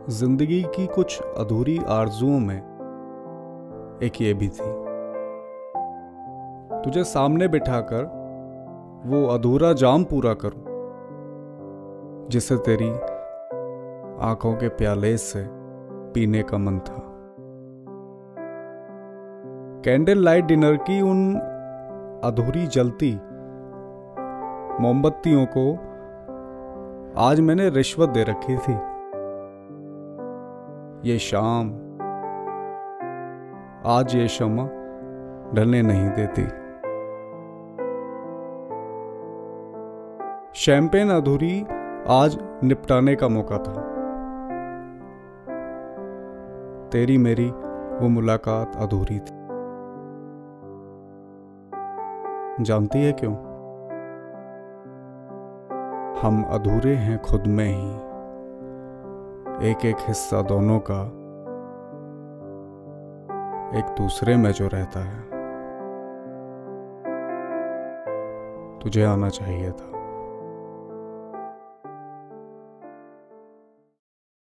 जिंदगी की कुछ अधूरी आरजुओं में एक ये भी थी, तुझे सामने बिठाकर वो अधूरा जाम पूरा करूं जिसे तेरी आंखों के प्याले से पीने का मन था। कैंडल लाइट डिनर की उन अधूरी जलती मोमबत्तियों को आज मैंने रिश्वत दे रखी थी। ये शाम, आज ये शम्मा ढलने नहीं देती। शैंपेन अधूरी आज निपटाने का मौका था। तेरी मेरी वो मुलाकात अधूरी थी। जानती है क्यों? हम अधूरे हैं खुद में ही, एक एक हिस्सा दोनों का एक दूसरे में जो रहता है। तुझे आना चाहिए था।